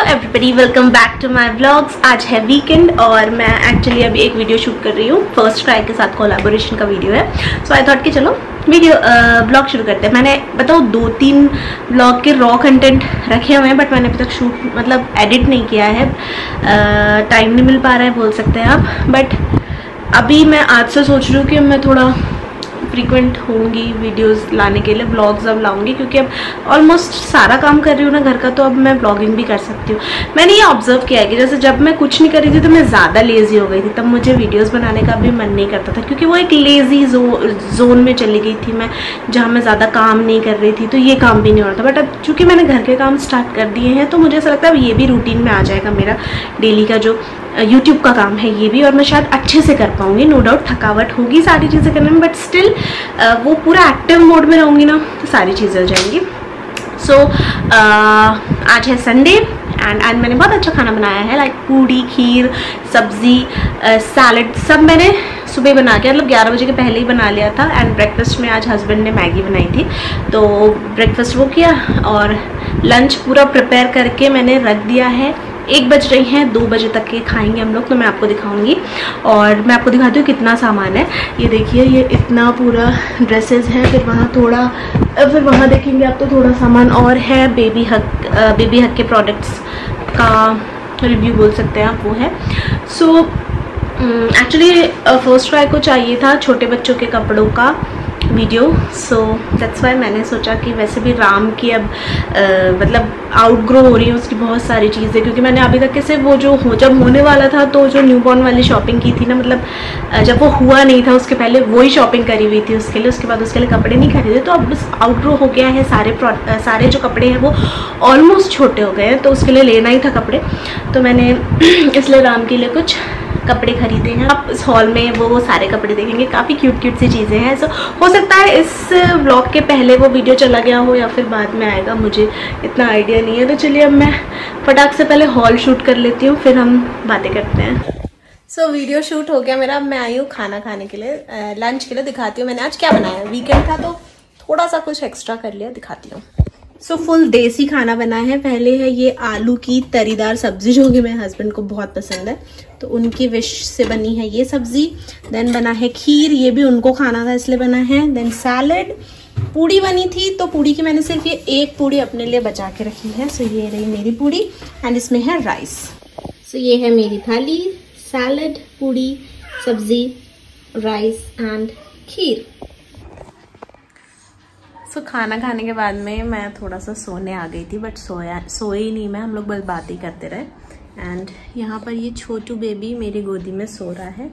Everybody, welcome back to my vlogs. आज है weekend और मैं एक्चुअली अभी एक वीडियो शूट कर रही हूँ। फर्स्ट ट्राई के साथ कोलैबोरेशन का वीडियो है। सो आई थॉट कि चलो ब्लॉग शुरू करते हैं। मैंने बताओ 2-3 ब्लॉग के रॉ कंटेंट रखे हुए हैं, बट मैंने अभी तक शूट मतलब एडिट नहीं किया है। टाइम नहीं मिल पा रहा है बोल सकते हैं आप। बट अभी मैं आज से सोच रही हूँ कि मैं थोड़ा फ्रीक्वेंट होंगी वीडियोस लाने के लिए, व्लॉग्स अब लाऊंगी, क्योंकि अब ऑलमोस्ट सारा काम कर रही हूँ ना घर का, तो अब मैं व्लॉगिंग भी कर सकती हूँ। मैंने ये ऑब्जर्व किया है कि जैसे जब मैं कुछ नहीं कर रही थी तो मैं ज़्यादा लेज़ी हो गई थी, तब मुझे वीडियोस बनाने का भी मन नहीं करता था, क्योंकि वो एक लेज़ी जोन में चली गई थी मैं, जहाँ मैं ज़्यादा काम नहीं कर रही थी, तो ये काम भी नहीं हो रहा था। बट अब चूँकि मैंने घर के काम स्टार्ट कर दिए हैं तो मुझे ऐसा लगता है अब ये भी रूटीन में आ जाएगा, मेरा डेली का जो यूट्यूब का काम है ये भी, और मैं शायद अच्छे से कर पाऊँगी। नो डाउट थकावट होगी सारी चीज़ें करने में, बट स्टिल वो पूरा एक्टिव मोड में रहूँगी ना तो सारी चीज़ें हो जाएंगी। सो आज है संडे एंड आज मैंने बहुत अच्छा खाना बनाया है, लाइक पूड़ी, खीर, सब्जी, सैलड, सब मैंने सुबह बना के मतलब 11 बजे के पहले ही बना लिया था। एंड ब्रेकफास्ट में आज हस्बैंड ने मैगी बनाई थी, तो ब्रेकफास्ट वो किया और लंच पूरा प्रिपेयर करके मैंने रख दिया है। 1 बज रही हैं, 2 बजे तक के खाएंगे हम लोग, तो मैं आपको दिखाऊंगी और मैं आपको दिखाती हूँ कितना सामान है। ये देखिए, ये इतना पूरा ड्रेसेस है, फिर वहाँ थोड़ा, फिर वहाँ देखेंगे आप तो थोड़ा सामान और है। बेबी हक के प्रोडक्ट्स का रिव्यू बोल सकते हैं आप, वो है। सो एक्चुअली फर्स्ट ट्राई को चाहिए था छोटे बच्चों के कपड़ों का वीडियो, सो दैट्स वाई मैंने सोचा कि वैसे भी राम की अब मतलब आउटग्रो हो रही है उसकी बहुत सारी चीज़ें, क्योंकि मैंने अभी तक के सिर्फ वो जो जब होने वाला था तो जो न्यूबॉर्न वाली शॉपिंग की थी ना, मतलब जब वो हुआ नहीं था उसके पहले वही शॉपिंग करी हुई थी उसके लिए, उसके बाद उसके लिए कपड़े नहीं खरीदे। तो अब बस आउटग्रो हो गया है, सारे जो कपड़े हैं वो ऑलमोस्ट छोटे हो गए हैं, तो उसके लिए लेना ही था कपड़े, तो मैंने इसलिए राम के लिए कुछ कपड़े खरीदे हैं। आप इस हॉल में वो सारे कपड़े देखेंगे, काफ़ी क्यूट सी चीज़ें हैं। सो हो सकता है इस व्लॉग के पहले वो वीडियो चला गया हो या फिर बाद में आएगा, मुझे इतना आइडिया नहीं है। तो चलिए अब मैं फटाक से पहले हॉल शूट कर लेती हूँ, फिर हम बातें करते हैं। सो वीडियो शूट हो गया मेरा, अब मैं आई हूँ खाना खाने के लिए, लंच के लिए। दिखाती हूँ मैंने आज क्या बनाया। वीकेंड था तो थोड़ा सा कुछ एक्स्ट्रा कर लिया, दिखाती हूँ। सो फुल देसी खाना बना है। पहले है ये आलू की तरीदार सब्जी, जो कि मेरे हस्बैंड को बहुत पसंद है, तो उनकी विश से बनी है ये सब्जी। देन बना है खीर, ये भी उनको खाना था इसलिए बना है। देन सैलड, पूड़ी बनी थी, तो पूड़ी की मैंने सिर्फ ये एक पूड़ी अपने लिए बचा के रखी है। सो ये रही मेरी पूड़ी एंड इसमें है राइस। सो ये है मेरी थाली, सैलड, पूड़ी, सब्जी, राइस एंड खीर। सो खाना खाने के बाद में मैं थोड़ा सा सोने आ गई थी, बट सोए ही नहीं मैं, हम लोग बस बात ही करते रहे। एंड यहाँ पर ये छोटू बेबी मेरी गोदी में सो रहा है।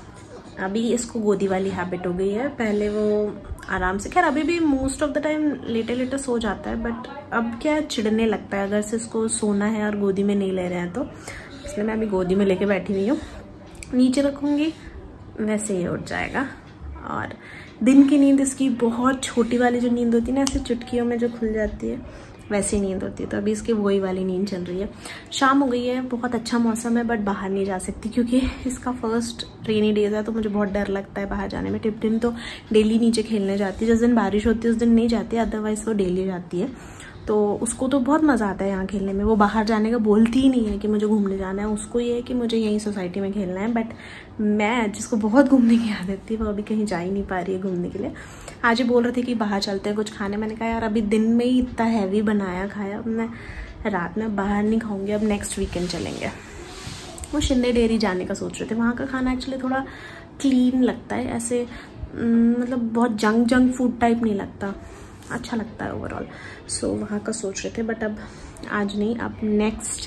अभी इसको गोदी वाली हैबिट हो गई है, पहले वो आराम से, खैर अभी भी मोस्ट ऑफ द टाइम लेटे लेटे सो जाता है, बट अब क्या चिढ़ने लगता है अगर से इसको सोना है और गोदी में नहीं ले रहे हैं तो, इसलिए मैं अभी गोदी में लेके बैठी हुई हूँ। नीचे रखूँगी वैसे ही उठ जाएगा। और दिन की नींद इसकी बहुत छोटी वाली जो नींद होती है ना, ऐसे चुटकियों में जो खुल जाती है, वैसी नींद होती है, तो अभी इसकी वही वाली नींद चल रही है। शाम हो गई है, बहुत अच्छा मौसम है, बट बाहर नहीं जा सकती क्योंकि इसका फर्स्ट रेनी डेज है, तो मुझे बहुत डर लगता है बाहर जाने में। टिप्टिन तो डेली नीचे खेलने जाती है, जिस दिन बारिश होती है उस दिन नहीं जाती, अदरवाइज वो डेली जाती है, तो उसको तो बहुत मज़ा आता है यहाँ खेलने में। वो बाहर जाने का बोलती ही नहीं है कि मुझे घूमने जाना है, उसको ये है कि मुझे यहीं सोसाइटी में खेलना है। बट मैं, जिसको बहुत घूमने की आदत थी, वो अभी कहीं जा ही नहीं पा रही है घूमने के लिए। आज ही बोल रहे थे कि बाहर चलते हैं कुछ खाने, मैंने कहा यार अभी दिन में ही इतना हैवी बनाया खाया, अब मैं रात में बाहर नहीं खाऊंगी, अब नेक्स्ट वीकेंड चलेंगे। वो शिंदे डेयरी जाने का सोच रहे थे, वहाँ का खाना एक्चुअली थोड़ा क्लीन लगता है, ऐसे मतलब बहुत जंक फूड टाइप नहीं लगता, अच्छा लगता है ओवरऑल। सो वहाँ का सोच रहे थे, बट अब आज नहीं, अब नेक्स्ट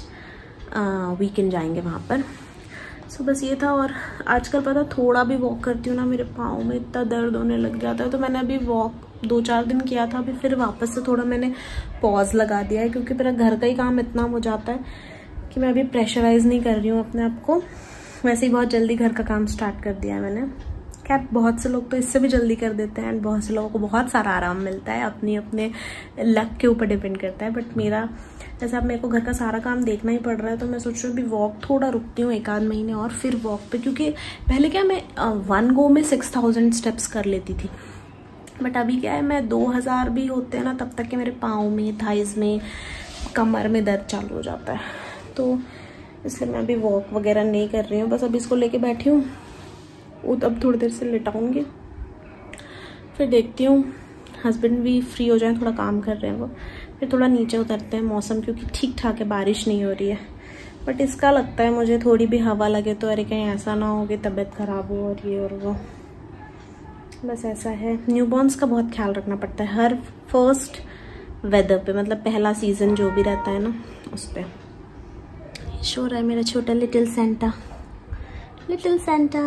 वीकेंड जाएंगे वहाँ पर। सो बस ये था। और आजकल पता थोड़ा भी वॉक करती हूँ ना, मेरे पाँव में इतना दर्द होने लग जाता है, तो मैंने अभी वॉक 2-4 दिन किया था, अभी फिर वापस से थोड़ा मैंने पॉज लगा दिया है, क्योंकि मेरा घर का ही काम इतना हो जाता है कि मैं अभी प्रेशराइज़ नहीं कर रही हूँ अपने आप को। वैसे ही बहुत जल्दी घर का काम स्टार्ट कर दिया है मैंने। खैर बहुत से लोग तो इससे भी जल्दी कर देते हैं एंड बहुत से लोगों को बहुत सारा आराम मिलता है, अपने अपने लक के ऊपर डिपेंड करता है। बट मेरा जैसे अब मेरे को घर का सारा काम देखना ही पड़ रहा है, तो मैं सोच रही हूँ अभी वॉक थोड़ा रुकती हूँ 1-आध महीने और फिर वॉक पे, क्योंकि पहले क्या मैं 1 गो में 6000 स्टेप्स कर लेती थी, बट अभी क्या है मैं 2000 भी होते हैं ना तब तक के मेरे पाँव में, थाइज में, कमर में दर्द चालू हो जाता है। तो इसलिए मैं अभी वॉक वगैरह नहीं कर रही हूँ, बस अभी इसको लेके बैठी हूँ। अब थोड़ी देर से लेटाऊँगी, फिर देखती हूँ हस्बैंड भी फ्री हो जाए, थोड़ा काम कर रहे हैं वो, फिर थोड़ा नीचे उतरते हैं। मौसम क्योंकि ठीक ठाक है, बारिश नहीं हो रही है, बट इसका लगता है मुझे थोड़ी भी हवा लगे तो अरे कहीं ऐसा ना हो कि तबीयत ख़राब हो और ये और वो। बस ऐसा है, न्यूबॉर्न्स का बहुत ख्याल रखना पड़ता है हर फर्स्ट वेदर पे, मतलब पहला सीज़न जो भी रहता है ना उस पर। शो रहा है मेरा छोटा लिटिल सेंटा, लिटिल सेंटा।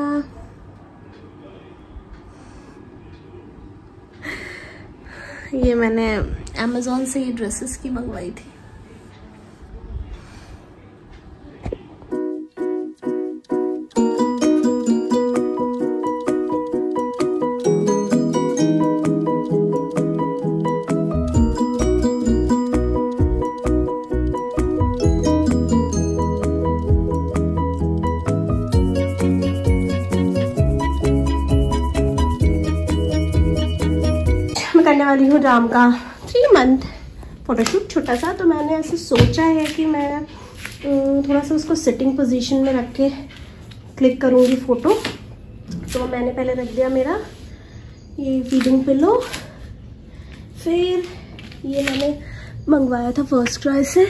ये मैंने अमेज़ॉन से ये ड्रेसेस की मंगवाई थी। करने वाली हूँ राम का 3 मंथ फोटोशूट छोटा सा। तो मैंने ऐसे सोचा है कि मैं थोड़ा सा उसको सिटिंग पोजीशन में रख के क्लिक करूँगी फ़ोटो। तो मैंने पहले रख दिया मेरा ये फीडिंग पिलो, फिर ये मैंने मंगवाया था फर्स्ट क्राई से,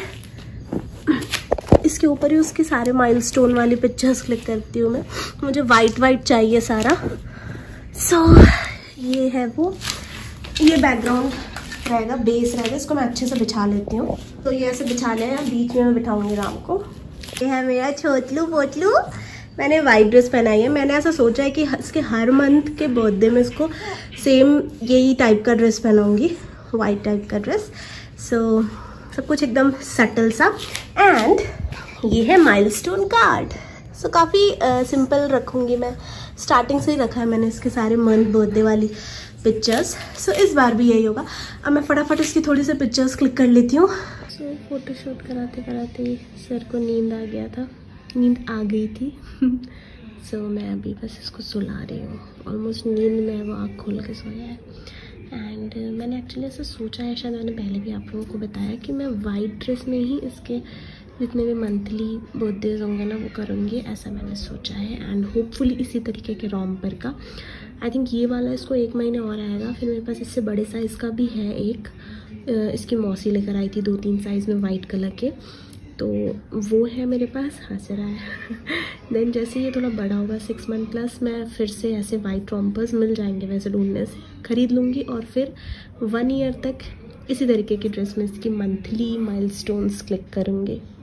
इसके ऊपर ही उसके सारे माइलस्टोन वाली पिक्चर्स क्लिक करती हूँ मैं। मुझे वाइट चाहिए सारा। सो ये है वो, ये बैकग्राउंड रहेगा, बेस रहेगा, इसको मैं अच्छे से बिछा लेती हूँ। तो ये ऐसे बिछा लिया, बीच में मैं बिठाऊंगी राम को। ये है मेरा छोटलू पोटलू, मैंने वाइट ड्रेस पहनाई है। मैंने ऐसा सोचा है कि इसके हर मंथ के बर्थडे में इसको सेम यही टाइप का ड्रेस पहनाऊंगी, वाइट टाइप का ड्रेस। सो सब कुछ एकदम सटल सा। एंड ये है माइलस्टोन कार्ड। सो काफ़ी सिंपल रखूँगी मैं, स्टार्टिंग से ही रखा है मैंने इसके सारे मंथ बर्थडे वाली पिक्चर्स। सो इस बार भी यही होगा। अब मैं फटाफट इसकी थोड़ी सी पिक्चर्स क्लिक कर लेती हूँ। सो फोटोशूट कराते कराते सर को नींद आ गया था, नींद आ गई थी। सो मैं अभी बस इसको सुला रही हूँ, ऑलमोस्ट नींद में वो आँख खोल के सोया है। एंड मैंने एक्चुअली ऐसा सोचा है, शायद मैंने पहले भी आप लोगों को बताया कि मैं वाइट ड्रेस में ही इसके जितने भी मंथली बर्थडेज होंगे ना वो करूँगी, ऐसा मैंने सोचा है। एंड होपफुली इसी तरीके के रॉम्पर का, आई थिंक ये वाला इसको 1 महीने और आएगा। फिर मेरे पास इससे बड़े साइज़ का भी है एक, इसकी मौसी लेकर आई थी 2-3 साइज़ में वाइट कलर के, तो वो है मेरे पास, हंस रहा है। देन जैसे ये थोड़ा बड़ा होगा 6 मंथ प्लस, मैं फिर से ऐसे वाइट रॉम्पर्स मिल जाएंगे वैसे ढूंढने से, ख़रीद लूँगी और फिर 1 ईयर तक इसी तरीके की ड्रेस में इसकी मंथली माइलस्टोन्स क्लिक करूँगी।